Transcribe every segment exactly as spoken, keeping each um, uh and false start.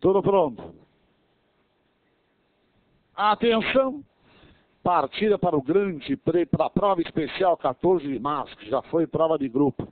Tudo pronto. Atenção. Partida para o grande, para a prova especial quatorze de março, que já foi prova de grupo.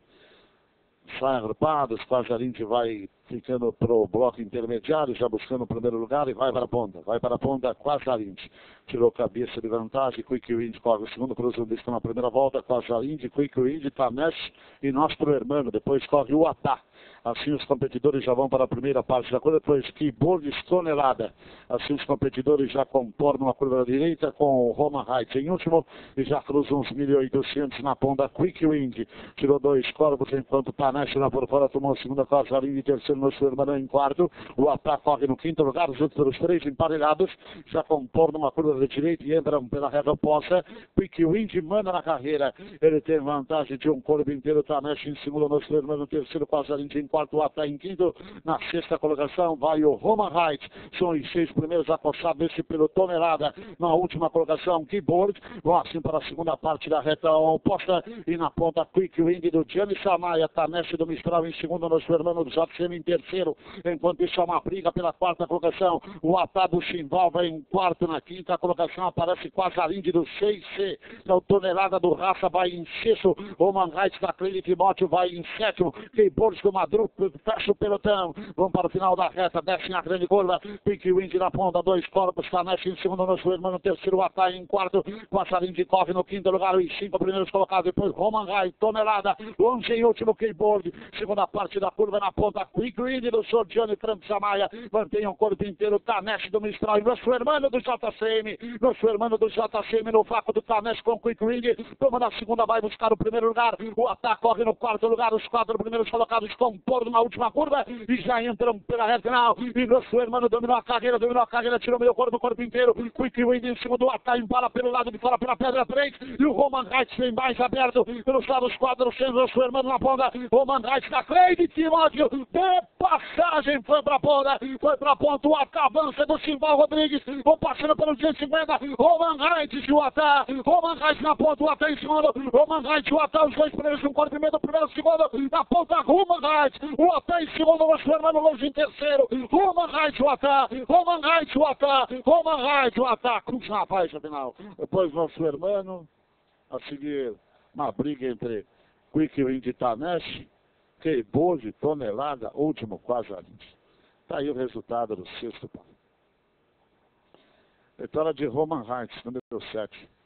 Sai agrupados, quase a gente vai ficando para o bloco intermediário, já buscando o primeiro lugar e vai para a ponta. Vai para a ponta, quase a gente. Tirou cabeça de vantagem, Quick Wind corre o segundo cruzamento na primeira volta, quase a gente, Quick Wind, Tanesh e nosso hermano. Depois corre o Atá. Assim os competidores já vão para a primeira parte da curva, depois Keyboard Tonelada. Assim os competidores já contornam a curva da direita com o Roma Heights em último e já cruzam uns mil e oitocentos na ponta. Quick Wind tirou dois corpos, enquanto Tanesh lá por fora tomou a segunda classe, ali em terceiro, nosso irmão em quarto. O Atá corre no quinto lugar, os outros três emparelhados já contornam a curva da direita e entram pela reta oposta. Quick Wind manda na carreira, ele tem vantagem de um corpo inteiro. Tanesh em segundo, nosso irmão no terceiro, quase ali em quarto, o Atá em quinto. Na sexta colocação vai o Roma Heights, são os seis primeiros acostados esse pelo Tonelada. Na última colocação, Keyboard, vão assim para a segunda parte da reta oposta e na ponta Quick Wind do Gianni Samaia. Tanesh do Mistral em segundo, nosso irmão do J C M em terceiro, enquanto isso é uma briga pela quarta colocação. O Atá do Chimbal vai em quarto, na quinta colocação aparece quase a Lindy do seis C, o Tonelada do Raça vai em sexto, Roman Heights da Clínica Timóteo vai em sétimo, Keyboard do Madruga fecha o pelotão, vão para o final da reta, descem a grande curva, Quick Wind na ponta, dois corpos, Tanesh em segundo, nosso irmão no terceiro, o Atá em quarto, Passarinho de corre no quinto lugar, os cinco primeiros colocados, depois Roman Heights, Tonelada, onze em último, Keyboard, segunda parte da curva na ponta, Quick Wind do Sordiano e Trump Samaia, mantém o corpo inteiro, Tanesh do Mistral, e nosso irmão do J C M, nosso irmão do J C M no faco do Tanesh com Quick Wind, toma na segunda, vai buscar o primeiro lugar, o Atá corre no quarto lugar, os quatro primeiros colocados com Porto na última curva e já entram pela reta final. E nosso irmão dominou a carreira, dominou a carreira, tirou meio corpo, o corpo inteiro. Quick Wind em segundo, o Atá embala pelo lado de fora, pela pedra três. E o Roman Heights vem mais aberto pelos lados quatro, sendo nosso irmão na ponta. Roman Heights da Cleide Timóteo, de passagem, foi pra ponta, foi pra ponta. O Atá avança do Simbal Rodrigues, vão passando pelo duzentos e cinquenta. Roman Heights e o Atá, Roman Heights na ponta, o Atá em segundo. Roman Heights e o Atá, os dois primeiros, um corpo e meio, primeiro, segundo, na ponta, Roman Heights. O Atá em segundo, nosso irmão longe em terceiro. Roman Heights, o Atá. Roman Heights, o Atá. Roman Heights, o Atá. Cruz na faixa final. Depois nosso irmão, a seguir, uma briga entre Quick Wind e Tanesh. Keyboard, Tonelada, último, quase a gente. Tá aí o resultado do sexto. Vitória de Roman Heights, número sete.